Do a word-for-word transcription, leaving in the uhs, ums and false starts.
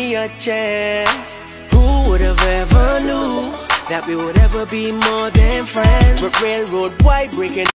a chance. Who would have ever knew that we would ever be more than friends? But railroad white breaking